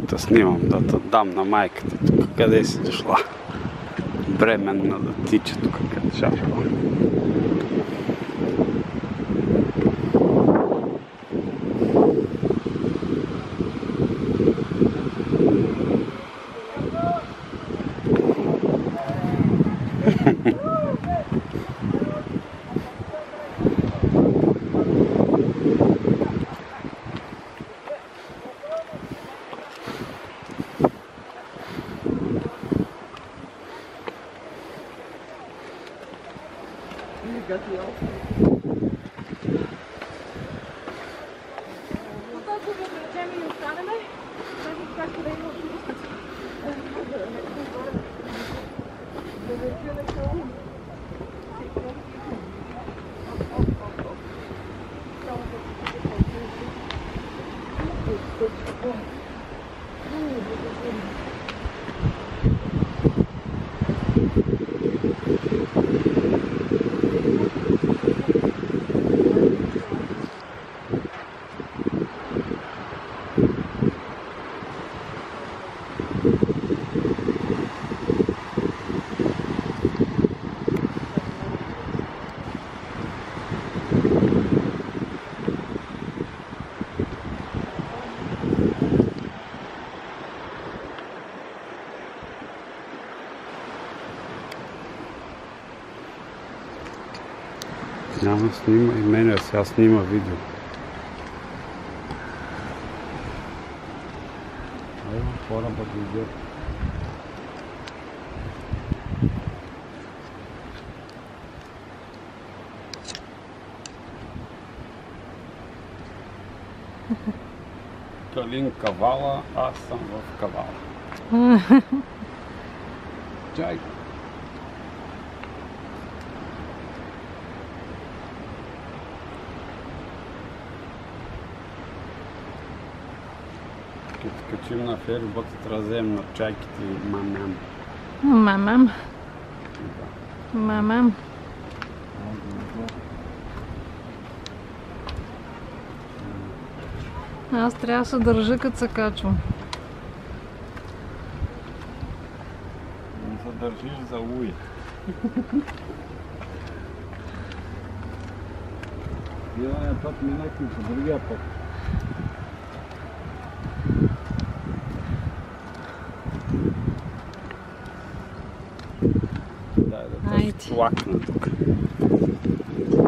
да снимам, да те дам на майката. Тук къде си дошла? Бременна да тича тук къде шашка. Няма снима и мене, сега снима видео. Айде, кораба дойде. Калин кавала, аз съм в кавала. Чай! Като качим на ферибота, трябва да вземем на чайките и мамам. Мамам. Мамам. Аз трябва да се държа, като се качвам. Не се държиш за уи. Единия път минахме по другия път. Дай да те тлакна тук.